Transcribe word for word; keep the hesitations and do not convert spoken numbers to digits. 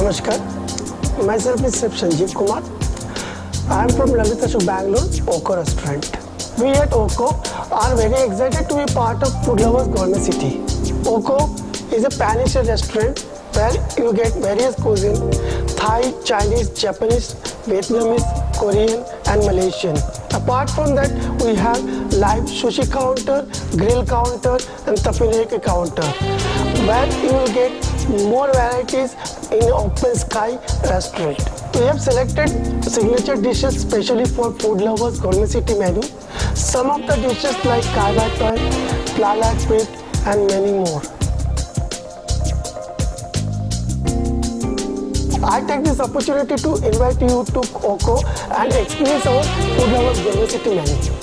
Namaskar, myself is Chef Sanjeev Kumar. I am from Lalita Ashok, Bangalore, Oko restaurant. We at Oko are very excited to be part of Food Lovers Gourmet City. Oko is a pan-Asian restaurant where you get various cuisine: Thai, Chinese, Japanese, Vietnamese, Korean and Malaysian. Apart from that, we have live sushi counter, grill counter and tapenaki counter, where you will get more varieties in an open sky restaurant. We have selected signature dishes specially for Food Lovers Gourmet City menu. Some of the dishes like Kai Bai Toi, Plalat Pit and many more. I take this opportunity to invite you to Oko and experience our Food Lovers Gourmet City menu.